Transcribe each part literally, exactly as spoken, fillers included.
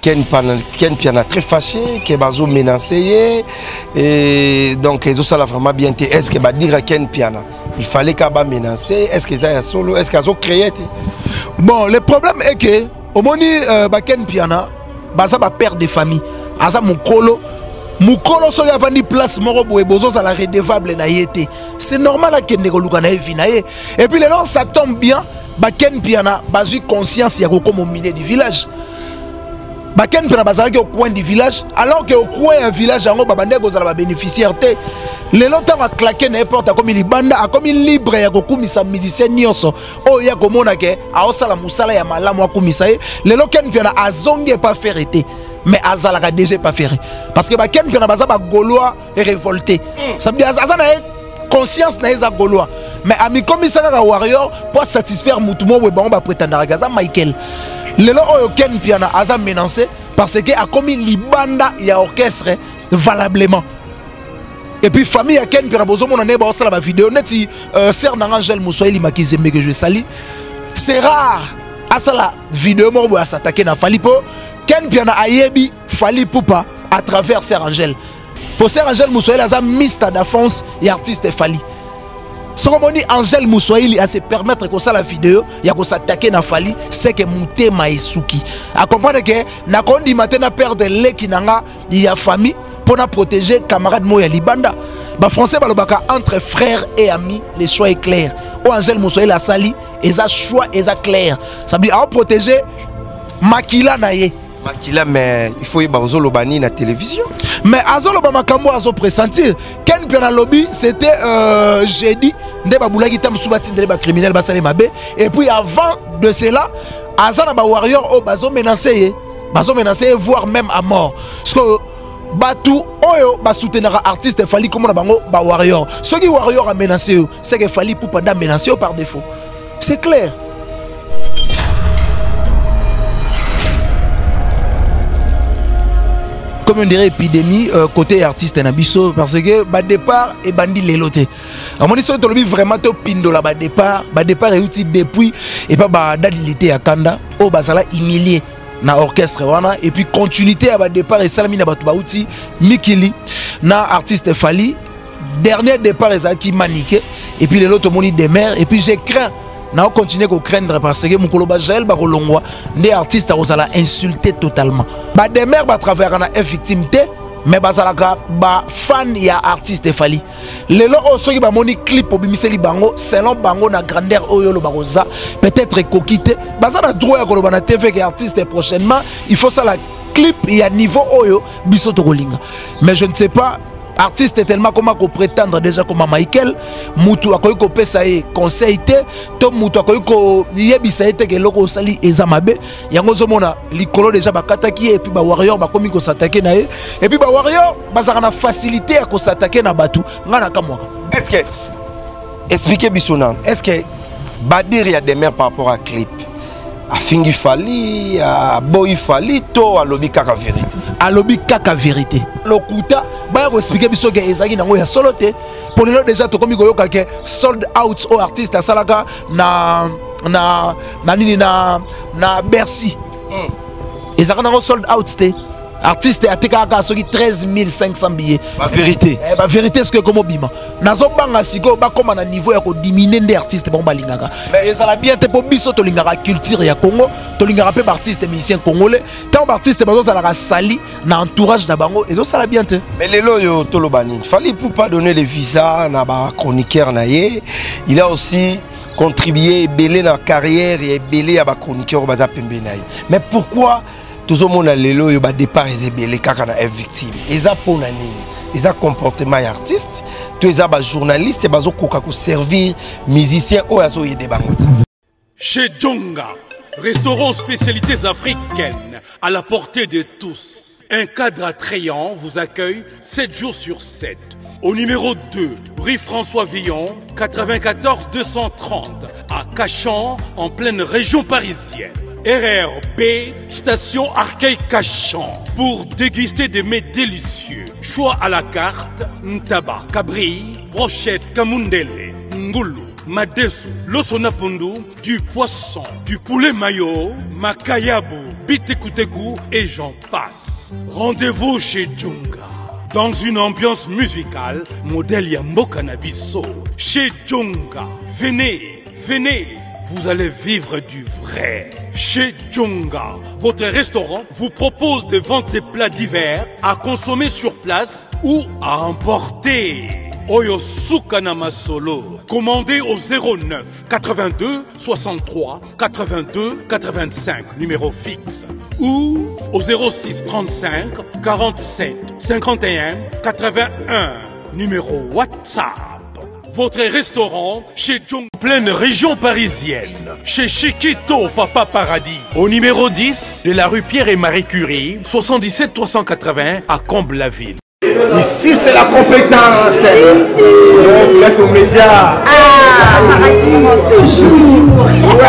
Ken Piana très fâché, qui est menacé, et donc ils ont vraiment bien. Est-ce que va dire à Ken Piana, il fallait qu'il soit menacé, est-ce qu'ils ont solo, est-ce qu'ils ont créé? Bon, le problème est que au moment où Ken Piana, ça va perdre des familles. Asa mukolo, mukolo so ya vandi place moko boye bozo za la redevable na yete. C'est normal que ndekoluka na evina ye. Et puis les gens ça tombe bien, Ken Piana bazu conscience ya comme au milieu du village. Baken Piana bazalaki au coin du village, alors que au coin du village yango babande gozala ba bénéficiaire te. Les longtemps a claqué n'importe comme il banda a comme il libre ya kokumisa musicien nyonso. O ya komona ke a osala musala ya malamu akumisa ye. Les Ken Piana azongi pas faire été. Mais azalaka déjà pas faire. Parce que Baken Piana baza ba gaulois et révolté. Ça veut dire azana conscience na eza gaulois. Mais ami komisa ka warrior pour satisfaire mutumo we bango ba prétendre gaza Michael. Lelo oyo Ken Piana aza menacé parce que a commis libanda ya orchestre valablement. Et puis famille ya Ken Piana bozo mona ne ba osala ba vidéo neti sœur na Angel Moussoili Makizembe que je salue. C'est rare asala vidéo mo bo s'attaquer na Fally po Ken Piana ayebi Fally Poupa à travers sœur Angel. Pour sœur Angel Moussoili aza mista d'enfance et artiste Fally. Ce qu'on dit Angel Moussoili à se permettre que ça la vidéo, il y a que s'attaquer na Fally, c'est que Mouté Maïsuki. À comprendre que na kondi matin perdre les qui nanga, il y a famille pour na protéger camarade Moya Libanda. Ba français balobaka entre frères et amis, les choix est clair. O Angel Moussoili a sali, et ça choix et ça clair. Ça veut dire à protéger Makila naye. Makila, mais il faut y avoir Lobani na télévision. Mais Azolo Bamakambo Azo pressentir. Ken Piana lobby, c'était euh, jeudi. Ndeba Boulagi Tam Soubati Ndeba criminel Basale Mabe. Et puis avant de cela, Azana Ba Warrior au Bazo menacé. Bazo menacé, voire même à mort. Parce que Batou Oyo ba soutenir artiste Fally comme on bango Ba Warrior. Ce qui Warrior a menacé, c'est que Fally Poupa da menacé par défaut. C'est clair. Comme on dirait épidémie euh, côté artiste Nabiso parce que bas départ et bandi leloté. À mon histoire tu vraiment to pindo la bas départ, bas départ est outil depuis et pas bas d'adilité à Kanda au basala humilié na orchestre wana et puis continuité à bas départ et salami na batu ba outil Mikili na artiste Fally dernier départ ezaki maniqué et puis les autres moni des mères et puis j'ai craint na continuer à craindre parce que mon koloba Jaël Bakolongwa des artistes a insulté totalement. Ba des mères ba travers na victime mais bazalaka ba fan ya artiste Fally. Lelo o soki ba moni clip obimiseli bango selon bango na grandeur oyo lo baroza peut-être kokite bazana droit ya koloba na T V que artiste prochainement il faut ça la clip il y a niveau oyo biso to kolinga. Mais je ne sais pas artiste est tellement comment qu'on prétendre déjà comme Michael mutu akoyi ko pesa e conseil te to mutu akoyi ko yebisa ete ke loko sali ezamabe yango zomona likolo déjà bakataki et puis ba warrior ba komi ko s'attaquer na e et puis ba warrior bazaka na facilité à ko s'attaquer na batu ngana kamwaka. Est-ce que expliquez bisona est-ce que Badir y a des mères par rapport à clip a fingi Fally a boy Fally to a lobby kaka vérité a lobby kaka vérité lokuta ba ko expliquer biso ke ezaki nango ya soloté pour les déjà to komi koyoka ke sold out au artiste asalaka na na na nini na na Bercy mm. ezaka nango sold out té artiste a tekaka soki treize mille cinq cents billets. La vérité. Eh ba vérité ce que comme bima. Nazo banga siko ba comme na niveau ya ko diminuer des artistes bon balingaka. Mais ça la bien te pour biso to lingaka culture ya Congo, to lingaka pe artiste musicien congolais. Tant artiste bazo ça la sali na entourage na bango et ça la bien te. Mais lelo yo to lobani. Fally pour pas donner les visas na ba chroniqueur na ye. Il a aussi contribué belé dans carrière et belé à ba chroniqueur baza pembe na ye. Mais pourquoi tout le monde a lelo yo ba départ ezebele kaka na victime eza pona nini eza comportement artiste to eza ba journaliste bazo koka ko servir musicien o azo yede bango. Chez Djonga, restaurant spécialités africaines à la portée de tous. Un cadre attrayant vous accueille sept jours sur sept. Au numéro deux, rue François Villon, quatre-vingt-quatorze deux cent trente, à Cachan, en pleine région parisienne. R R B, station Arcueil-Cachan, pour déguster des mets délicieux. Choix à la carte, ntaba, cabri, brochette, kamundele, ngoulou, madesu, losonapundu, du poisson, du poulet mayo, makayabu. Bitekuteku et j'en passe. Rendez-vous chez Djonga. Dans une ambiance musicale, modèle Yambo Cannabiso. Chez Djonga. Venez, venez, vous allez vivre du vrai. Chez Djonga, votre restaurant vous propose de vendre des plats divers à consommer sur place ou à emporter. Oyo Sukanama Solo. Commandez au zéro neuf quatre-vingt-deux soixante-trois quatre-vingt-deux quatre-vingt-cinq, numéro fixe. Ou au zéro six trente-cinq quarante-sept cinquante et un quatre-vingt-un, numéro WhatsApp. Votre restaurant chez Djonga. Pleine région parisienne, chez Chiquito Papa Paradis, au numéro dix de la rue Pierre et Marie Curie, soixante-dix-sept trois cent quatre-vingts à Comble-la-Ville. Ici c'est la compétence. On vous laisse aux médias. Ah, toujours.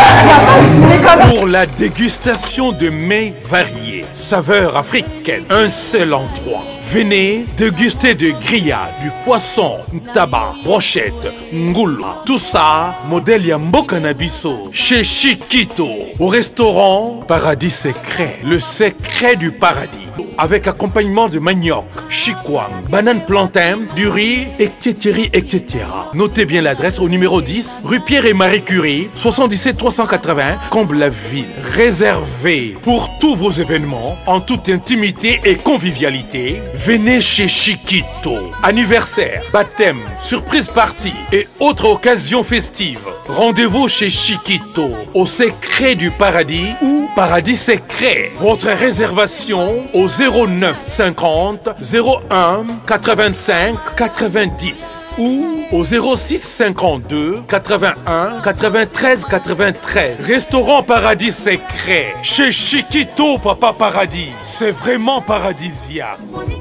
Ouais. Pour la dégustation de mets variés, saveurs africaines, un seul endroit. Venez déguster de grillades, du poisson, tabac, brochette, ngoula. Tout ça, modèle Yambo Cannabiso, chez Chiquito, au restaurant Paradis Secret, le secret du paradis. Avec accompagnement de manioc, chikwang, banane plantain, du riz, et cetera et cetera. Notez bien l'adresse au numéro dix, rue Pierre et Marie Curie, soixante-dix-sept trois cent quatre-vingts, Comble-la-Ville. Réservé pour tous vos événements, en toute intimité et convivialité, venez chez Chiquito. Anniversaire, baptême, surprise party et autres occasions festives. Rendez-vous chez Chiquito, au secret du paradis ou Paradis Secret. Votre réservation au zéro neuf cinquante zéro un quatre-vingt-cinq quatre-vingt-dix ou au zéro six cinquante-deux quatre-vingt-un quatre-vingt-treize quatre-vingt-treize. Restaurant Paradis Secret, chez Chiquito Papa Paradis. C'est vraiment paradisiaque.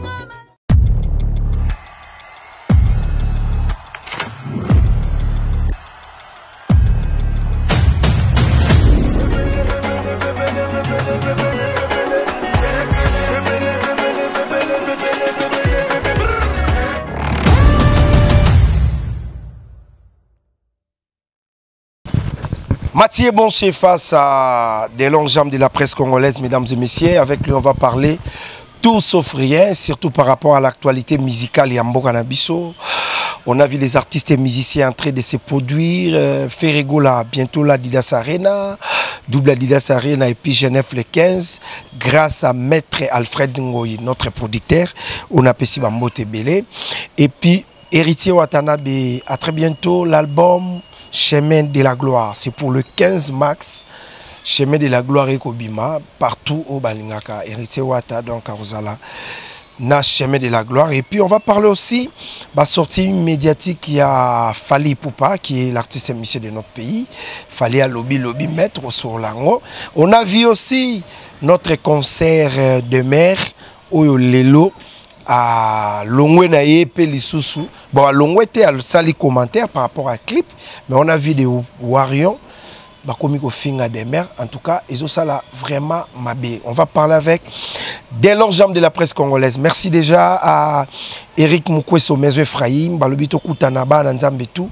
Mathieu Bonché face à des longues jambes de la presse congolaise, mesdames et messieurs. Avec lui, on va parler tout sauf rien, surtout par rapport à l'actualité musicale Yambo Cannabiso. On a vu les artistes et musiciens en train de se produire. Euh, Ferregola, bientôt l'Adidas Arena, double Adidas Arena et puis Genève le quinze. Grâce à Maître Alfred Ngoyi, notre producteur, on a Pessi Bambote Belé. Et puis, Héritier Watanabe, à très bientôt, l'album Chemin de la Gloire, c'est pour le quinze max. Chemin de la Gloire et Kobima, partout au Balingaka. Héritier Wata, donc à Rosala, na Chemin de la Gloire. Et puis on va parler aussi de la sortie médiatique qui a Fally Ipupa, qui est l'artiste émissé de notre pays. Fally à Lobby Lobby Maître sur l'ango. On a vu aussi notre concert de mer, au Lelo. À Longwe na yepe lisusu. Bon, à Longwe te à sali commentaire par rapport à clip, mais on a vu des Warion, bah comme il finga des mers. En tout cas, ils ont ça là vraiment mabé. On va parler avec dès lors jambes de la presse congolaise. Merci déjà à Eric Mukweso Mezo Ephraim, balobi tokutana ba nanzambe tout.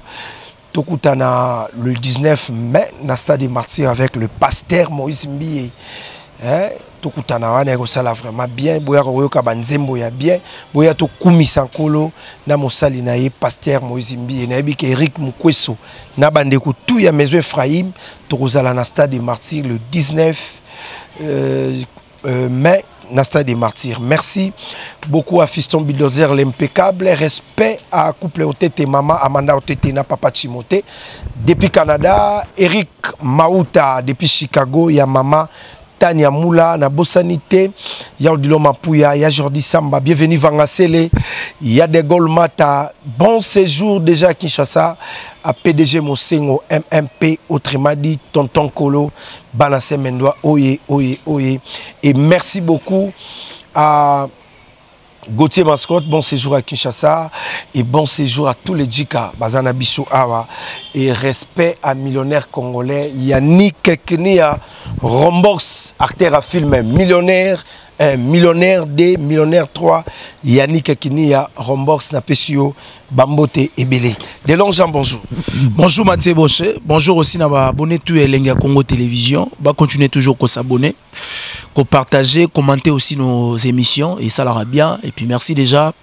Tokutana le dix-neuf mai na stade des Martyrs avec le pasteur Moïse Mbié. Hein? Tokutana wana ko sala vraiment bien, boya ko yoka banzembo ya bien, boya to kumisa nkolo na mosali na ye pasteur Moïse Mbié na yebi ke Eric Mukweso na bande ko tout ya Mezo Ephraim to kozala na stade des Martyrs le dix-neuf euh, euh, mai na stade des Martyrs. Merci beaucoup à Fiston Bulldozer l'impeccable, respect à couple Otete maman Amanda Otete na papa Timothée depuis Canada, Eric Mauta depuis Chicago, ya maman Tania Moula, na Bossanité, il y a Odilo Mapouya, il y a Jordi Samba, bienvenue Vangasele, il y a des Golmata, bon séjour déjà à Kinshasa, à P D G Mosengo, M M P, autrement dit, Tonton Kolo, Banassé Mendoa, oye, oye, oye, et merci beaucoup à Gauthier Mascotte, bon séjour à Kinshasa et bon séjour à tous les Djika, Bazana Bissou Awa et respect à millionnaire congolais Yannick Keknia, Rombox, acteur à film millionnaire un millionnaire deux, millionnaire trois, Yannick Kinia, Rombox, Napesio, Bambote et Belé. Delon Jean, bonjour. Bonjour Mathieu Boché. Bonjour aussi à abonné tout Elenga Congo Télévision. Va continuer toujours à s'abonner, à partager, commenter aussi nos émissions et ça l'ira bien. Et puis merci déjà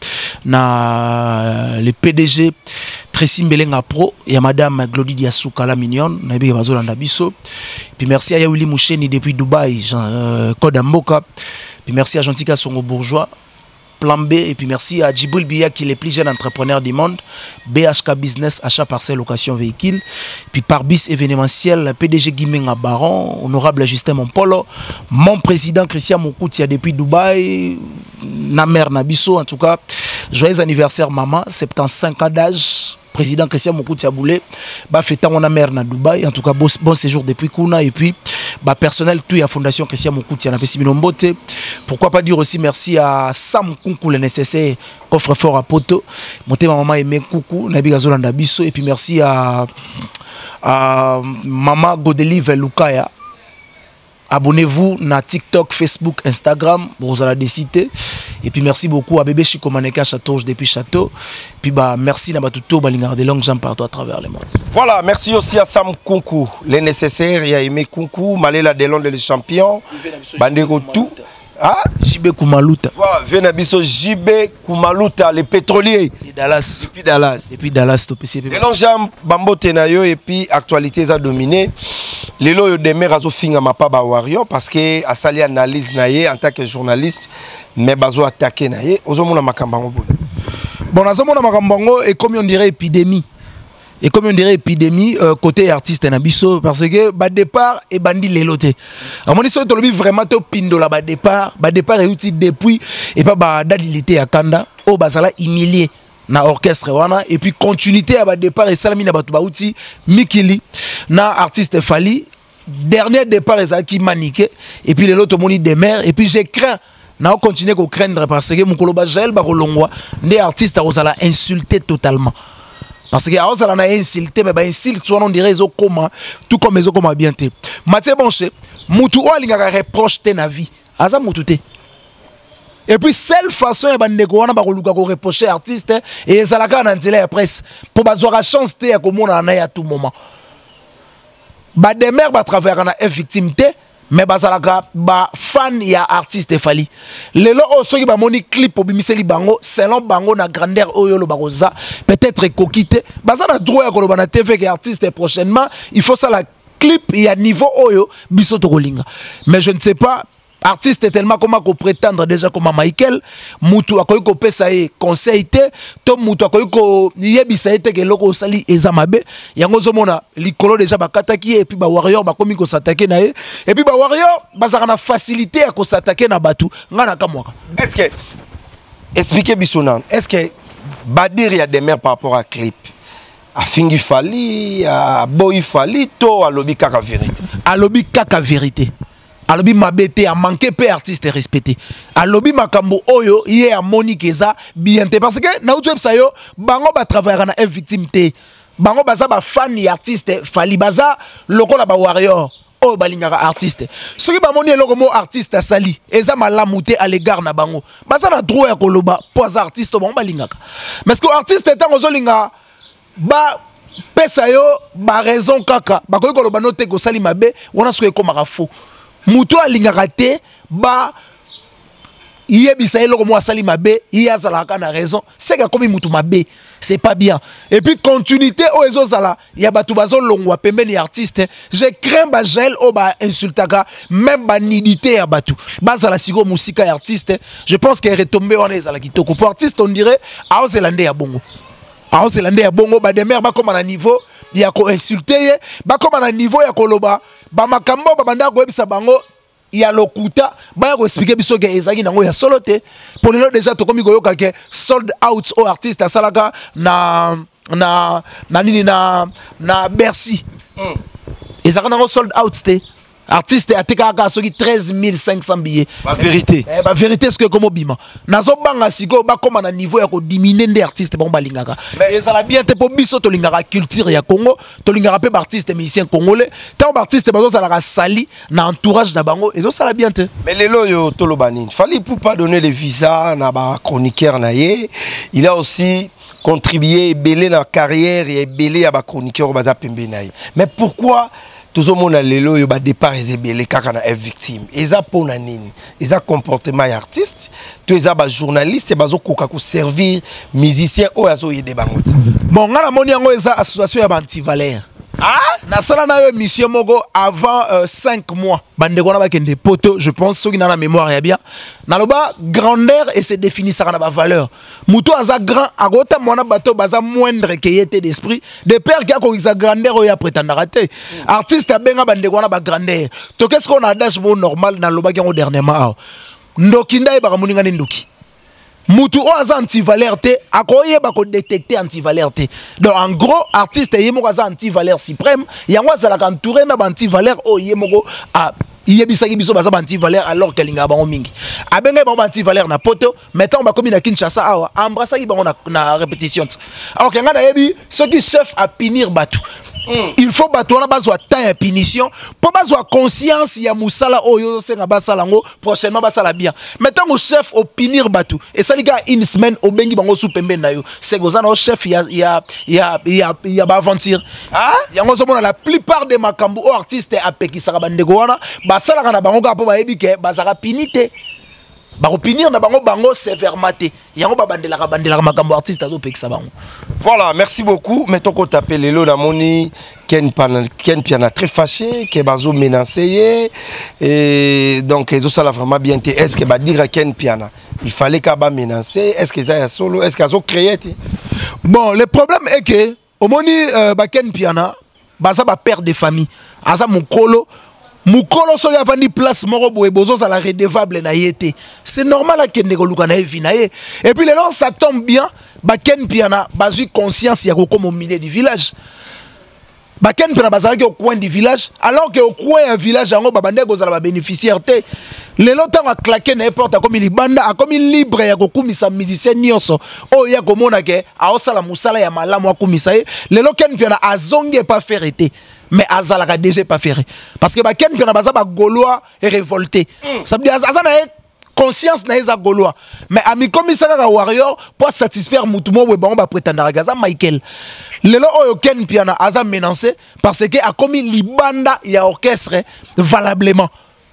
na le P D G Tracy Mbelenga Pro et à Madame Glody Diasouka la mignonne. Nabi Bazolanda Bisso. Puis merci à Yaouli Moucheni depuis Dubaï, euh, Code Mboka. Puis merci à Gentika Songo Bourgeois, Plan B. Et puis merci à Djiboul Biya qui est le plus jeune entrepreneur du monde. B H K Business, achat parcelle, location véhicule. Puis Parbis événementiel, P D G Guimenga Baron, honorable Justin Mompolo, mon président Christian Moukoutia depuis Dubaï, Namer Nabiso, en tout cas. Joyeux anniversaire maman, soixante-quinze ans d'âge. Président Christian Moukoutia Boulé, bah fêtant on a mère na Dubaï, en tout cas bon, bon séjour depuis Kuna et puis bah personnel tout à Fondation Christian Moukoutia na Pessibinombote. Pourquoi pas dire aussi merci à Sam Kunku le nécessaire coffre fort à poto. Monté ma maman aimé Coucou, Nabi Gazolanda Bisso et puis merci à à maman Godelive Lukaya. Abonnez-vous na TikTok, Facebook, Instagram, vous allez décider. Et puis merci beaucoup à bébé Chico Maneka Château depuis Château. Puis bah merci na batuto balingar de longues jambes partout à travers le monde. Voilà, merci aussi à Sam Kunku, les nécessaires, il y a aimé Kunku, Malela Delon les champions, Bandego tout. Ah, J B Kumaluta. Voilà, Venabiso J B Kumaluta, les pétroliers. Et Dallas. Depuis Dallas. Depuis Dallas, to P C P. Delon jambes Bambo Tenayo et puis actualité ça dominé. Les lois de mer azo finga mapa ba Wario parce que a sali analyse naie en tant que journaliste mais bazo attaquer naie ozomona makambango bon. Bon azomona makambango et comme on dirait épidémie. Et comme on dirait épidémie euh, côté artiste Nabiso parce que ba départ et bandi leloté. À mon histoire tolobi vraiment to pindo la ba départ, ba départ est outil depuis et pas ba dadilité à Kanda au bazala humilié na orchestre wana et puis continuité à ba départ et salami na batu ba outil Mikili na artiste Fali dernier départ ezaki maniqué et puis les autres moni des mers et puis j'ai craint na continuer ko craindre parce que mon koloba Jaël ba kolongwa des artistes a osala insulter totalement. Parce que a osala na insulter mais ba insulte soit on dirait zo comment tout comme les comment bien té. Mathieu Bonché, mutu o alinga reproche te na vie. Aza mutu te. Et puis seule façon ya bandeko wana ba koluka ko reprocher artiste et ezalaka na nzela ya presse pour bazwa chance te ya komona na ya tout moment. Ba demer ba travers na victime te mais bazalaka ba fan ya artiste Fali. Lelo o soki ba moni clip po bimiseli bango selon bango na grandeur oyo lo bakoza peut-être kokite bazana droit ya koloba na T V que artiste prochainement il faut ça la clip ya niveau oyo biso to kolinga. Mais je ne sais pas artiste est tellement comment qu'on prétendre déjà comme Michael mutu akoyi ko pesa e conseil te to mutu akoyi ko yebisa ete ke loko sali ezamabe yango zomona likolo déjà bakataki et puis ba warrior bakomi ko s'attaquer na e et puis ba warrior bazaka na facilité à ko s'attaquer na batu ngana kamwaka. Est-ce que expliquez bisonan est-ce que Badir y a des mères par rapport à clip a Fingi Fali a Boy Fali to a lobi kaka vérité a lobi kaka vérité alobi mabete a manqué peu artiste respecté alobi makambo oyo yé a Monique eza bien te parce que na outu yo bango ba travailler na victime te bango baza ba fan y artiste Fali baza lokola ba warrior o balingaka artiste soki ba moni eloko mo artiste sali eza malamu te à l'égard na bango baza na droit ya koloba pour artiste bango balingaka mais que artiste tango zolinga ba pesa yo ba raison kaka ba koyi koloba no te ko sali mabe wana soki ekomaka faux muto alingaka te ba yebisa eloko mo asali mabe yazalaka na raison c'est que comme mutu mabe c'est pas bien et puis continuité o ezozala ya batu bazolongwa pembeni artiste je crains ba Jaël o ba insultaka même ba nidité ya batu bazala siko musika ya artiste je pense que retomber on ezala kitoko pour artiste on dirait a ozelande ya bongo a ozelande ya bongo ba demer ba comme na niveau ya ko insulter ba comme na niveau ya koloba ba makambo ba banda ko ebisa bango ya lokuta ba ko expliquer biso ke ezaki nango ya solo te pour lelo déjà to komi ko yoka ke sold out au artiste asalaka na na na nini na na Bercy mm. ezaka nango sold out te artiste a tekaka soki treize mille cinq cents billets. La vérité. Eh, la vérité, c'est que comme bima. Nazo banga siko ba comme na niveau ya ko diminuer des artistes bon balingaka. Mais ça la bien te po biso to lingaka culture ya Congo, to lingaka pe artiste musicien congolais. Tant artiste bazo ça la sali na entourage na bango et ça la bien te. Mais les loyo tolobani, fallait pour pas donner les visas na ba chroniqueur na ye. Il a aussi contribué belé dans la carrière et belé à ba chroniqueur baza pembe na ye. Mais pourquoi tout le monde a lelo yo ba départ ezebele kaka na victime eza pona nini eza comportement ya artiste to eza ba journaliste bazo koka ko servir musicien o azo yede bango. Bon ngana moni yango eza association ya ba anti-valeur. Ah, na sala na yo mission mogo avant euh, cinq mois. Bande kona ba kende poto, je pense ceux qui na la mémoire ya bien. Na loba grandeur et se définit ça na ba valeur. Muto aza grand, agota mona bato baza moindre que yete d'esprit. De père qui a ko isa grandeur o ya prétendre rater. Artiste benga bande kona ba grandeur. To qu'est-ce qu'on a dashboard normal na loba ki on dernièrement. Ndokinda e ba muninga ndoki. Mutu o aza anti-valeur te, akoye bako détecter anti-valeur te. Donc en gros, artiste yemo aza anti-valeur suprême, yango azala entouré na anti-valeur o yemo a yebisaki biso baza anti-valeur alors que linga bango mingi. Abenga bango anti-valeur na poto, mettons ba komi na Kinshasa awa, embrassaki bango na, na répétition. Alors que nga na yebi, ce qui chef à punir batu. Mm. Il faut battre on a besoin de temps et punition pour besoin conscience ya musala oyo senga basala ngo prochainement basala bien maintenant au chef au punir batu et ça les gars une semaine au bengi bango sous pembe na yo c'est gozana au chef ya ya ya ya ya ba aventure ah yango zo mona la plupart des makambo o artistes a pekisaka bandeko wana basala kana bango ka po ba ebike basaka pinité ba opinir na bango bango sévèrement te yango ba bandela ka bandela makambo artiste azo pekisa bango. Voilà, merci beaucoup. Mettons qu'on t'appelle Lelo Namoni, Ken Piana très fâché, qui est menacé. Et donc, ça l'a vraiment bien été. Est-ce que va dire à Ken Piana il fallait qu'il soit menacé? Est-ce que ça a solo? Est-ce qu'ils ont créé? Bon, le problème est que, au moment où Ken Piana, ça va perdre des familles. Ça mon colo. Mukolo so ya vandi place moko boye bozo za la redevable na yete. C'est normal à kende ko luka na evina ye. Et puis les gens ça tombe bien, ba Ken Piana bazu conscience ya ko comme au milieu du village. Ba Ken Piana bazalaki au coin du village alors que au coin du village yango ba bande ko za ba bénéficiaire te. Les lotang a claqué n'importe comme il banda a comme il libre ya ko kumisa musicien nyonso. O ya ko mona ke a osala musala ya malamu a kumisa ye. Les lo Ken Piana azonge pas faire été. Mais Azalaka déjà pas ferré parce que ba Ken Piana baza ba gaulois et révolté mm. Ça veut dire Azana conscience na eza gaulois mais ami comme ça ka warrior pour satisfaire mutumo we bango ba prétendre gaza Michael lelo oyo Ken Piana aza menacé parce que a commis libanda ya orchestre valablement.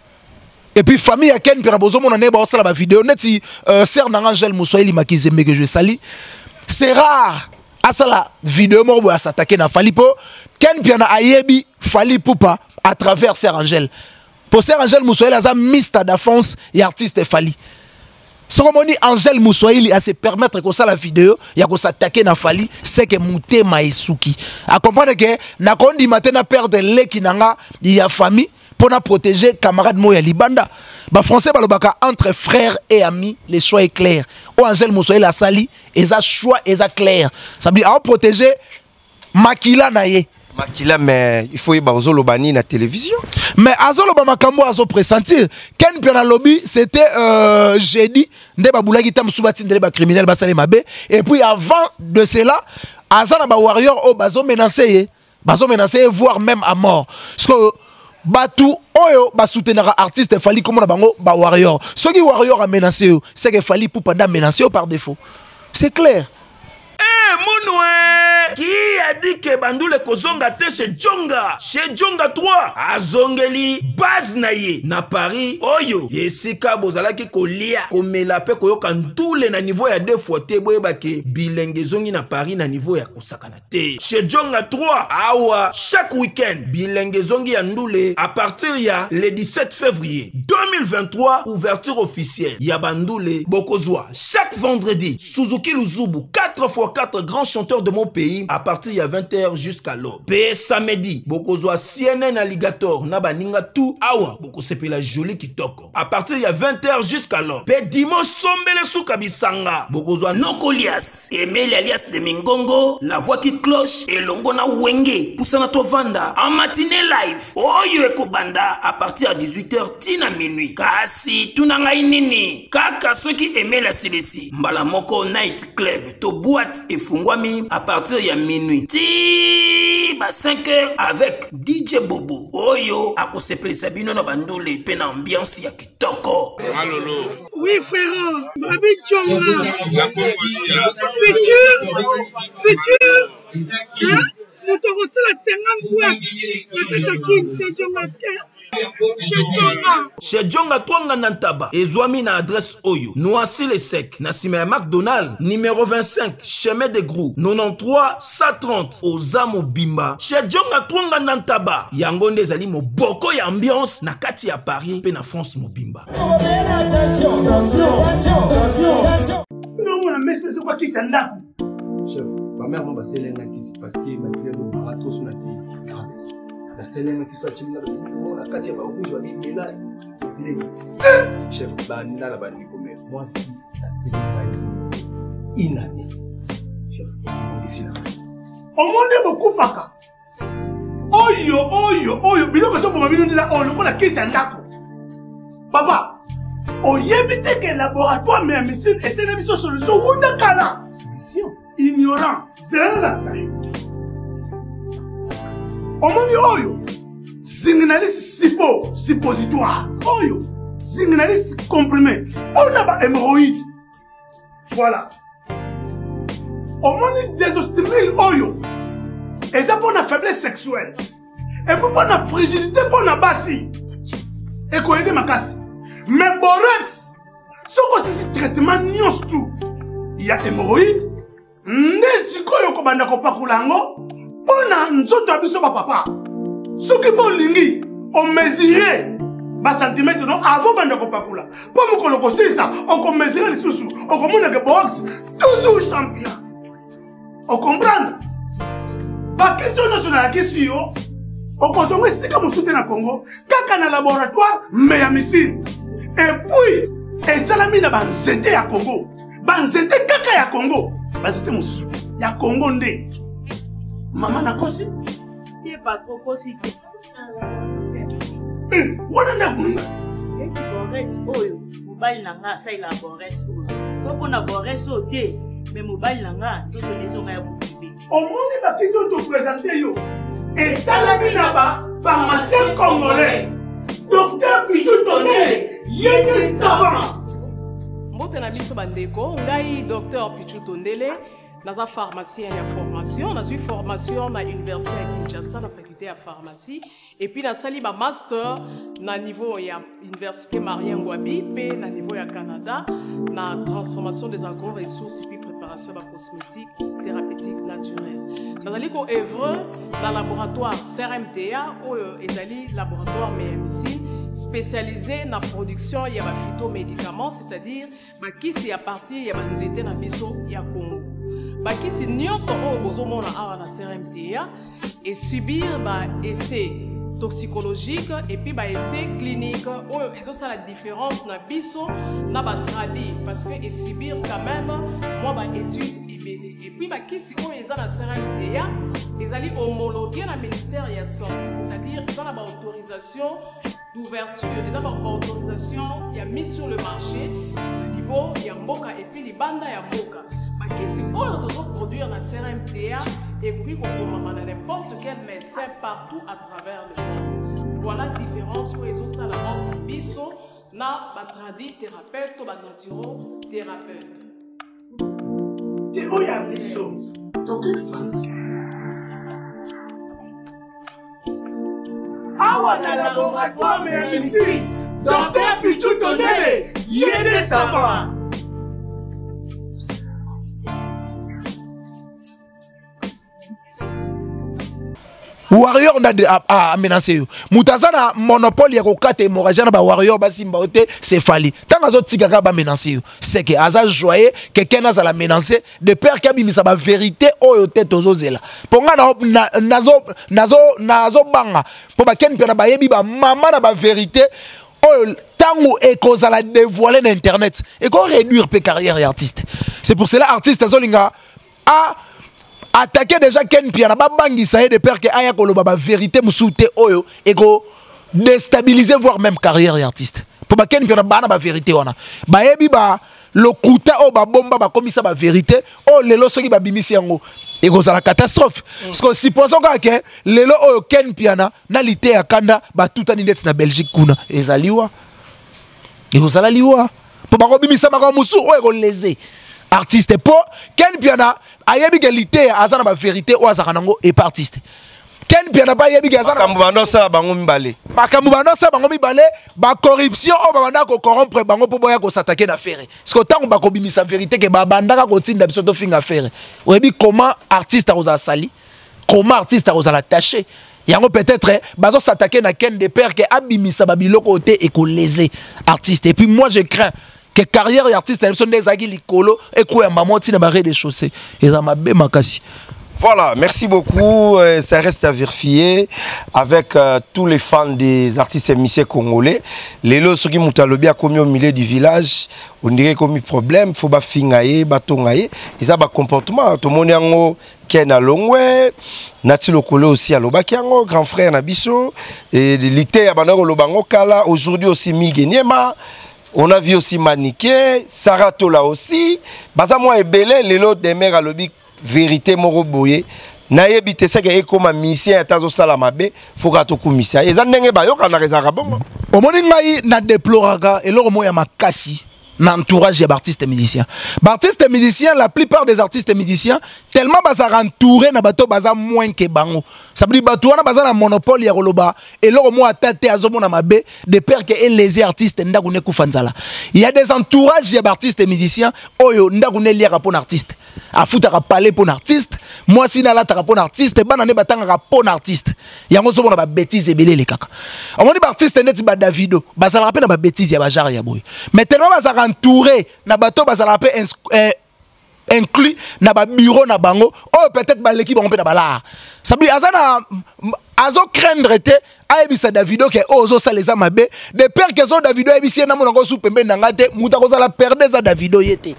Et puis famille ya Ken Piana bozo mona ne ba osala ba vidéo neti euh, sœur na Angel Moussoili Makizembe que je sali c'est rare à ça la vidéo mo bo s'attaquer na Falipo Ken Piana ayebi Fali Poupa à travers Sœur Angèle. Pour Sœur Angèle Moussoili a mista d'avance et artiste Fali. Ce qu'on dit Angèle Moussoili a se permettre que ça la vidéo, il y a que s'attaquer na Fali, c'est que Mouté Maïsuki. À comprendre que na kondi matin perdre les qui nanga il y a famille pour na protéger camarade Moya Libanda. Ba français balobaka entre frères et amis, les choix est clair. O Angèle Moussoili a sali, et ça choix et ça clair. Ça veut dire à protéger Makila naye. Makila, mais il faut y avoir Zolobani na télévision. Mais Azoloba Makambo Azo pressentir. Ken Piana lobby, c'était euh, jeudi. Ndeba Boulagi Tam Soubati Ndeba criminel Basale Mabe. Et puis avant de cela, Azana ba warrior o bazo menacé, bazo menacé voire même à mort. Parce que Batu oyo ba soutenir artiste Fali comme na bango ba warrior. Ce qui warrior a menacé, c'est que Fali pour pendant menacé par défaut. C'est clair. Eh Mounoué, qui a dit que Bandoule Kozonga te chez Djonga, chez Djonga trois, à Zongeli, base naye, na Paris, oyo, yesika bozalaki kolia, komelape koyo kandoule na niveau ya deux fois te boye bake, bilenge zongi na Paris na niveau ya kosakana te. Chez Djonga trois, awa, chaque week-end, bilenge zongi ya ndoule, à partir ya le dix-sept février deux mille vingt-trois, ouverture officielle, ya Bandoule, Bokozwa, chaque vendredi, Suzuki Luzubu, quatre quatre fois quatre grands chanteurs de mon pays à partir de vingt heures jusqu'à l'aube. P samedi, bokozwa C N N Alligator na baninga tout awa boko sepela joli kitoko. À partir de vingt heures jusqu'à l'aube. P dimanche sombele suka bisanga bokozwa Nokolias, Emile alias de Mingongo, la voix qui cloche et longo na wenge poussana tovanda en matinée live. Oyo ekobanda à partir de dix-huit heures tina minuit. Kasi tunanga inini kaka ceux qui aimaient la silesi mbala moko night club to boîte et fungwami à partir de minuit. Ti ba cinq heures avec D J Bobo. Oyo akosepelisa bino na bandule pe na ambiance ya kitoko. Alolo. Oui frère, Babi Tchonga. La Congolia. Futur, futur. Hein? Nous t'aurons la cinquante boîtes. La Katakin, c'est Tchongaske. Chez Djonga. Chez Djonga Twanga Nantaba. Ezwami na adresse Oyo. Noisy les Secs. Nassime McDonald. Numéro vingt-cinq. Chemin des Grous. quatre-vingt-treize cent trente. Ozamo Bimba. Chez Djonga Twanga Nantaba. Yangonde zali mo boko ya ambiance. Na kati ya Paris. Pe na France mo Bimba. Attention, attention, attention, attention. Non, mon ami, c'est quoi qui s'en a? Chef, ma mère m'a passé l'un qui s'est passé. Ma fille m'a bateau sur la tête. La seule qui soit timide, la Katia va rouge, va dire là. Chef, Banda la bande comme moi si ça fait une année. Chef, ici là. Au monde est beaucoup faka. Oyo, oyo, oyo, bilo que ça pour ma vie nous dit là, oh, le coup la qui s'en a. Papa, oyebite que laboratoire mais missile et c'est la mission solution ou de cala. Solution. Ignorant, c'est la saille. Omoni oyo, signaliste sipo, suppositoire. Oyo, signaliste comprimé. On a ba hémorroïde. Voilà. Omoni désostimile oyo. Et ça pour la faiblesse sexuelle. Et pour la fragilité pour la bassi. Et quoi aider ma casse. Mais borax, ce que c'est traitement nions tout. Il y a hémorroïde. Nesiko yoko banda ko pakulango. On a nzoto abiso ba papa. Ce qui bon lingi, on mesurait ba centimètre non avant banda ko pakula. Pour me koloko ça, on ko mesurer les sous. On commande que borax toujours champion. On comprend? Ba question nationale question. On consomme si comme soutien na Congo, kaka na laboratoire mais ya missile. Et puis, et salami na banzete ya Congo. Banzete kaka ya Congo. Banzete mon soutien. Ya Congo ndé. Maman na kosi? Il est pas trop kosi. Eh, wana na kununga. Et qui borès oyo. Mobile nanga sa il a borès oyo. So qu'on a borès au thé, mais mobile nanga tout les gens ya boubi. Au monde ba question te présenter yo. Et salami na ba pharmacien congolais. Docteur Pichou Tondele, yéné savant. Mbote na biso bandeko, ngai docteur Pichou Tondele, naza pharmacien ya formation, na suis formation na université à Kinshasa na faculté à pharmacie et puis na sali ba master na niveau ya université Marien Ngouabi pe na niveau ya Canada na transformation des agro-ressources et puis préparation de cosmétiques thérapeutiques naturelles. Nazali ko œuvre dans laboratoire C R M T A ou ezali laboratoire médecine spécialisé dans la production ya ba phytomédicaments, c'est-à-dire ba kisi ya partir ya banzete na biso ya Congo. Ba kisi nyonso o bozomona awa na C R M T A et subir ba essai toxicologique et puis ba essai clinique ou ils ont la différence na biso na ba tradi parce que et subir quand même moi ba étude et puis bah qui si on est dans la C R M T A ils allaient homologuer la ministère de la santé, c'est-à-dire ils ont la autorisation d'ouverture, ils ont la autorisation il y a mis sur le marché le niveau il y a mboka et puis les bandes il y a mboka bah qui si on doit produire la C R M T A et puis qu'on peut n'importe quel médecin partout à travers le monde. Voilà la différence où ils ont ça la entre biso na ba tradi thérapeute ou ba naturo thérapeute. Oh, il y a des choses. Donc, il faut. Awa na laboratoire, mais ici, docteur Pichou Tondele, il y a des savants. Warrior na a menacé. Moutaza na monopole ya kokate hémorragie na ba Warrior ba simba ote c'est fali. Tant azo tika ba menacé. C'est que aza joyeux quelqu'un a la menacé de père qui a bimisa ba vérité oyo tete ozozela. Ponga na nazo nazo nazo banga. Po ba ken pena ba yebi ba mama na ba vérité oyo tango e cause la dévoiler na internet et qu'on réduire pe carrière artiste. C'est pour cela artiste azolinga a attaquer déjà Ken Piana ba bangi ça de peur que aya koloba ba vérité musoute oyo et go déstabiliser voire même carrière artiste pour ba Ken Piana ba na ba vérité wana ba yebi ba le kuta o ba bomba ba komisa ba vérité o lelo soki ba bimisi yango et go la catastrophe parce que supposons que lelo o Ken Piana na lité ya kanda ba tutani net na Belgique kuna ezaliwa et go sala liwa pour ba ko bimisa ba ko musu o e go léser artiste pour Ken Piana ayebi qualité azana ba vérité o azaka nango et artiste Ken Piana ba yebi azana kambu bando sala bango mibale ba kambu bando sala bango mibale ba corruption o ba banda ko corrompre bango po boya ko s'attaquer na faire parce que tant ba ko bimisa vérité que ba banda ko tinda biso to finga faire oyebi comment artiste oza sali comment artiste oza l'attacher yango peut-être bazo s'attaquer na Ken de père que abimisa ba biloko te et ko léser artiste et puis moi je crains que carrière artiste sont des agis likolo et quoi maman tine barré des chaussées et ça m'a bé makasi. Voilà, merci beaucoup. Euh, ça reste à vérifier avec euh, tous les fans des artistes et musiciens congolais. Les lots qui m'ont talobé commis au milieu du village, on dirait commis problème, faut pas fingayer, batongayer. Ils ont un comportement. Tout le monde yango qui est na longwe, Nati Lokolo aussi à Lobakiango, grand frère Nabiso, et l'été à Banaro Lobango Kala, aujourd'hui aussi Migueniema. On a vu aussi Maniké, Sarah Tola aussi. Baza moi et belé, les lots des mères à l'obi vérité moro boye. Naye bité c'est que comme misien tazo salamabe, faut que tu commissaire. Et ça n'engage pas yo kana rezaka bongo. Au moment ngai na déploraga et loro moya makasi. L'entourage des artistes et musiciens. Artistes et musiciens, la plupart des artistes et musiciens, tellement bazar entouré na bato bazar moins que bango. Ça veut dire bato na bazar na monopole ya roloba et loro mo atate azomo na mabe de peur que les artistes ndakune kufanzala. Il y a des entourages des artistes et musiciens oyo ndakune liaka pour artiste. Afuta ka parler pour artiste, moi si na la ta pour artiste, banane batanga pour artiste. Yango so bona ba bêtises ebele les kaka. On dit artiste net ba Davido, bazala rappel na ba bêtises ya ba jar ya boy. Mais tellement bazar entouré na bato bazala rappel inclus na ba bureau na bango, oh peut-être ba l'équipe on peut na bala. Ça veut dire azana azo craindre te aebisa Davido ke ozo saleza mabe, de père que so Davido ebisi na monango sou pembe na ngate, muta ko za perdre za Davido yete.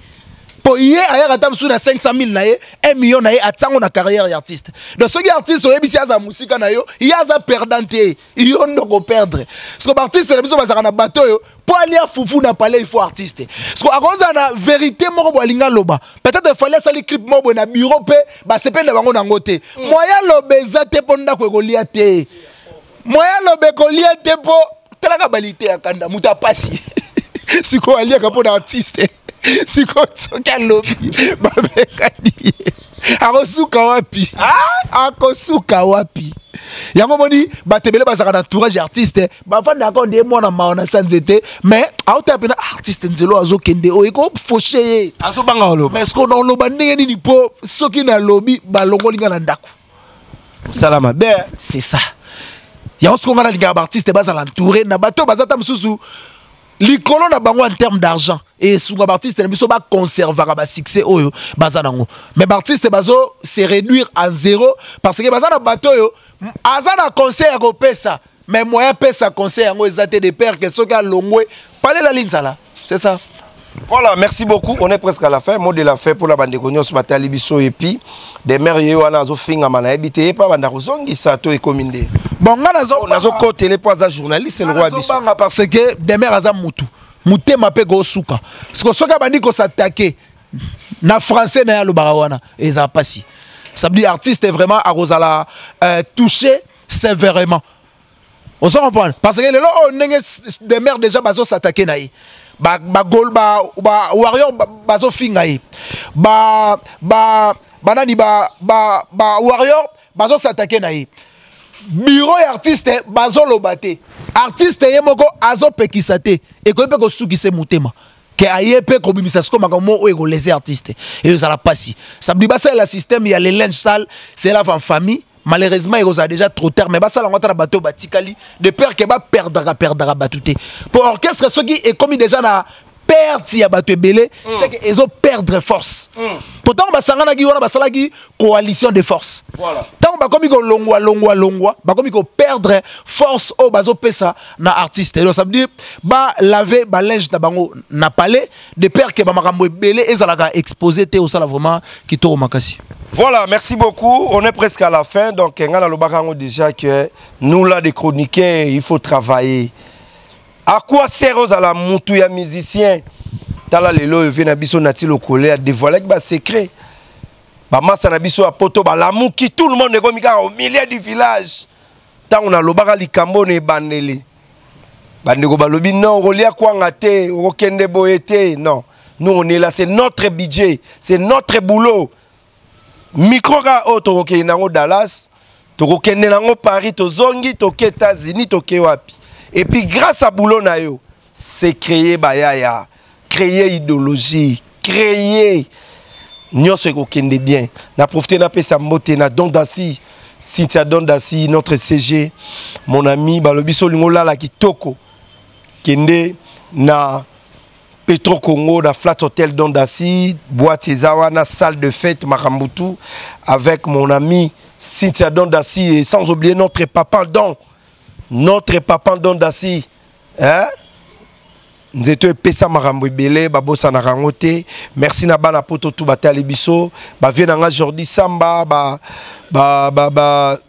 Yé ailleurs atam sous na cinq cent mille na ye un million na ye atango na carrière artiste donc ceux qui artistes so ebisi aza musika na yo yaza perdante yo ndoko perdre parce que artiste na biso bazaka na bateau yo pour aller fufu na palais il faut artiste parce que akoza na vérité moko bolinga loba peut-être fallait sali clip moko na bureau pe ba sependa bango na ngote moya lobeza te ponda ko kolia te moya lobe kolia te po telaka balite ya kanda muta pasi siko alia ka pour artiste si quoi soka lobby babekani akosuka wapi ah akosuka wapi yango moni batebele bazaka na entourage artiste bafanda akonde mwana maona sanzete mais auta pena artiste nzelo azokende o eko faucher azo banga loba mais ko non loba ndenge nini po soki na lobby balongolinga na ndako salama be c'est ça yango ce qu'on a linga artiste bazala entouré na bato bazata mususu likolo na bango en termes d'argent et sous artiste na biso ba conservera ba succès oyo bazanango mais artiste bazo se réduire à zéro parce que bazana bato yo azana conseil à kopesa mais moyen pesa conseil yango ezate de père que soka longwe parler la ligne ça là c'est ça. Voilà, merci beaucoup. On est presque à la fin. Mot de la fin pour la bande de Cognos, Matali Bisso et puis des mères Yoana Zofinga Mana habité pas Bandarozongi Sato et Kominde. Bon, on a zo côté les poids journaliste, c'est le roi Bisso. Parce que des mères Azam Moutou. Mouté mapé go souka. Parce que soka bandi ko s'attaquer na français na le barawana et ça passe. Ça veut dire artiste est vraiment à Rosala euh, touché sévèrement. On s'en comprend parce que les là on des mères déjà bazo s'attaquer naï. Ba ba gol ba ba warrior bazo fingaï. Ba ba banani ba ba ba warrior bazo s'attaquer naï. Bureau et artiste bazo lobate. Artiste yemoko azo pekisate et ko pe ko sukise mutema. Que aye pe ko bimisa sko makamo o les artistes et ça la passi. Ça veut dire ça le système il y a les linge sale, c'est là en famille. malheureusement il a déjà trop tard mais bah ça la ngota bateau batikali de peur que ba perdra perdra batouté pour orchestre ce qui est comme déjà na perte ya bateau belé c'est que ils ont perdre force pourtant ba sangana gi wana ba salaki coalition de force voilà tant ba comme ko longwa longwa longwa ba comme ko perdre force au bazo pesa na artiste donc ça veut dire ba laver ba linge na bango na palais de peur que ba makambo belé ezalaka exposé te au sala vraiment qui to makasi. Voilà, merci beaucoup. On est presque à la fin. Donc, on a déjà que nous, là, des chroniqueurs, il faut travailler. À quoi sert à la moutouya musicien? Tala lelo, il vient à biso nati le collé à dévoiler que secret. Bah, massa na biso à poto, bah, l'amour qui tout le monde est comme au milieu du village. Tant on a le baga li kambone baneli. Bandego balobi non, on lia quoi ngate, on kende boyete. Non. Nous, on est là, c'est notre budget, c'est notre boulot. Micro ga auto ke nango Dallas to ke nango Paris to zongi to ke États-Unis to ke wapi et puis grâce à boulot na yo c'est créer bayaya créer idéologie créer nyonso ko kende bien na profiter na pesa mbote na Dondasi Cynthia Dondasi notre C G mon ami balobiso lingola la kitoko kende na Petro Congo, la Flat Hotel Dondasi, boîte Ezawana, salle de fête Marambutu, avec mon ami Cynthia Dondasi et sans oublier notre papa Don, notre papa Dondasi, hein? Nous étions pesa Marambu Belé, Babosa Narangote, merci Nabana Poto Tubata Libiso, ba Vienanga Jordi Samba, ba ba ba ba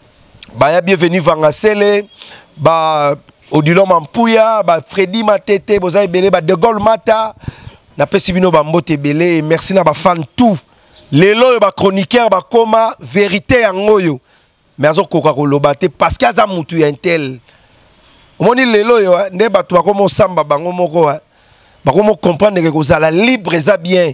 ba bienvenue Vangasele, ba Odilon Mampouya, ba Freddy Matete, Bozaï Belé, ba De Gaulle Mata, na pesibino ba Mbote Belé, merci na ba fan tout. Lelo ba chroniqueur ba koma vérité angoyo. Mais azo koka kolobate parce que aza mutu ya intel. Omoni lelo yo ne ba to ko samba bango moko ba ko mo comprendre que kozala libre za bien.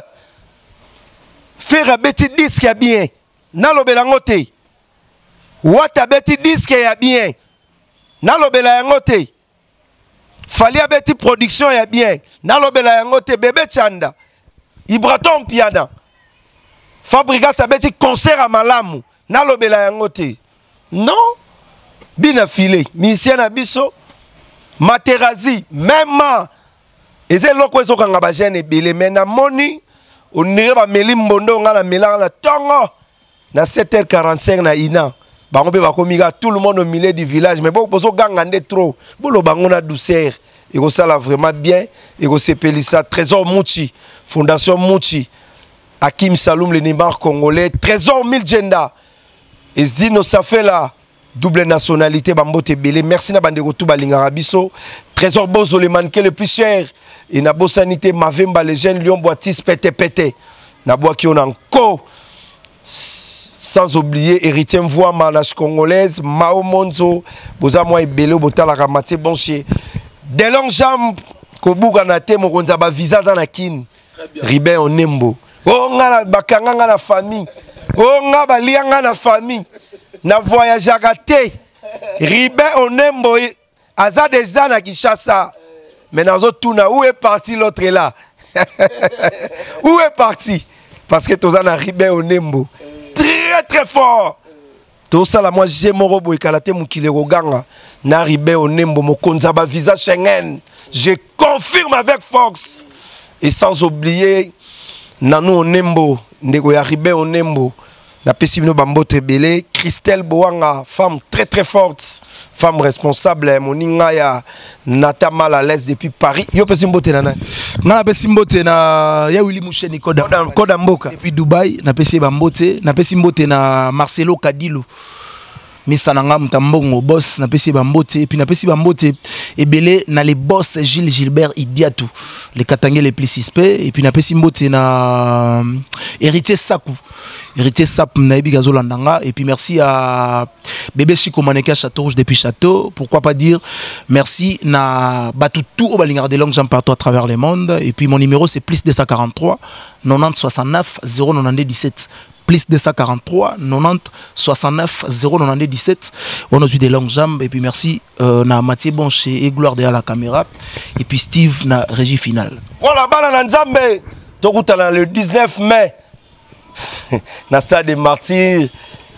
Faire un petit disque ya bien. Na lobela ngote. Wata beti disque ya bien. Nalobela yangote fali abeti production ya bien nalobela yangote bébé Chanda Ibraton piana Fabrigas abeti concert à malamu nalobela yangote non bina filé musicien na biso Materazi même eze loko ezo kanga ba jeune ebele mais na moni onire ba meli mbondo nga na melanga na tongo na sept heures quarante-cinq na ina bango pe bakomiga tout le monde au milieu du village mais bon bozo gangande trop bolo bango na douceur et ko sala vraiment bien et ko sepelisa Trésor Mouchi Fondation Mouchi Hakim Saloum le Neymar congolais Trésor Miljenda et Zino ça fait la double nationalité bambote belé merci na bandeko tout balingara biso Trésor Bozo le mannequin le plus cher et na bosanité Mavemba les jeunes Lion Boitis pété pété na bois qui on encore sans oublier héritier voix manage congolaise Mao Monzo boza moi ebele botala ramate bon chier des longues jambes ko buka na te mo konza ba visa za na kin ribe onembo o ngala bakanga na famille o ngaba lianga na famille na voyage à te ribe onembo aza déjà na Kinshasa mais nazo tuna où est parti l'autre là où est parti parce que toza na ribe onembo très très fort. Tout ça là moi j'ai mon robot et kalate mukile roganga na ribe onembo mokonza ba visa Schengen. Je confirme avec force et sans oublier nanu onembo ndeko ya ribe onembo na pesibino bambote belé Christelle Boanga femme très très forte femme responsable moninga ya nata mal à l'aise depuis Paris yo pesimbote nana ngana pesimbote na ya Willy Moucheni koda koda mboka depuis Dubaï na pesi bambote na pesimbote na Marcelo Kadilo Mister Nanga Mutambongo boss na pesi bambote et puis na pesi bambote ebele na les boss Gilles Gilbert Idiatou les Katangé les plus suspects et puis na pesi mbote na héritier Sakou héritier Sap Naibi Gazolandanga et puis merci à bébé Chico Maneka Château Rouge depuis Château pourquoi pas dire merci na Batoutou au Balingar des langues j'en partout à travers le monde et puis mon numéro c'est plus deux cent quarante-trois quatre-vingt-dix soixante-neuf zéro neuf dix-sept plus deux cent quarante-trois quatre-vingt-dix soixante-neuf zéro neuf dix-sept on a eu des longues jambes et puis merci euh, na Mathieu Bonche et Gloire derrière la caméra et puis Steve na régie finale voilà bala nzambe tokutana le dix-neuf mai na stade des Martyrs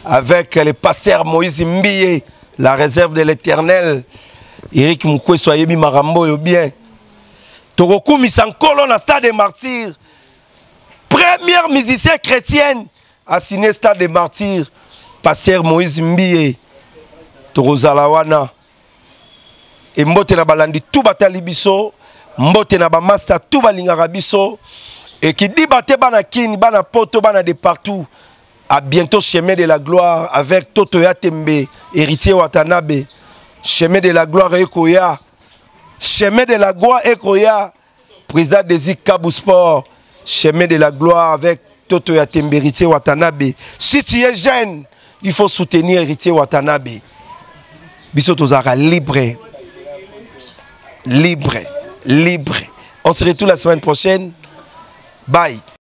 avec le pasteur Moïse Mbiye, la réserve de l'Éternel. Eric Moukwe soyebi marambo yo bien. Torokoumi Sankolo na stade des martyrs. Première musicien chrétienne à signer stade des martyrs. Pasteur Moïse Mbiye. Torozalawana. Et mbote na balandi tout batali biso. Mbote na bamasa tout balingara biso. Et qui dit bate bana kin, bana poto, bana de partout. À bientôt chemin de la gloire avec Toto Yatembe, héritier Watanabe. Chemin de la gloire Ekoya. Chemin de la gloire Ekoya. Président des Zik Kabou Sport. Chemin de la gloire avec Toto Yatembe, héritier Watanabe. Si tu es jeune, il faut soutenir héritier Watanabe. Biso tozara libre. Libre. Libre. On se retrouve la semaine prochaine. Bye.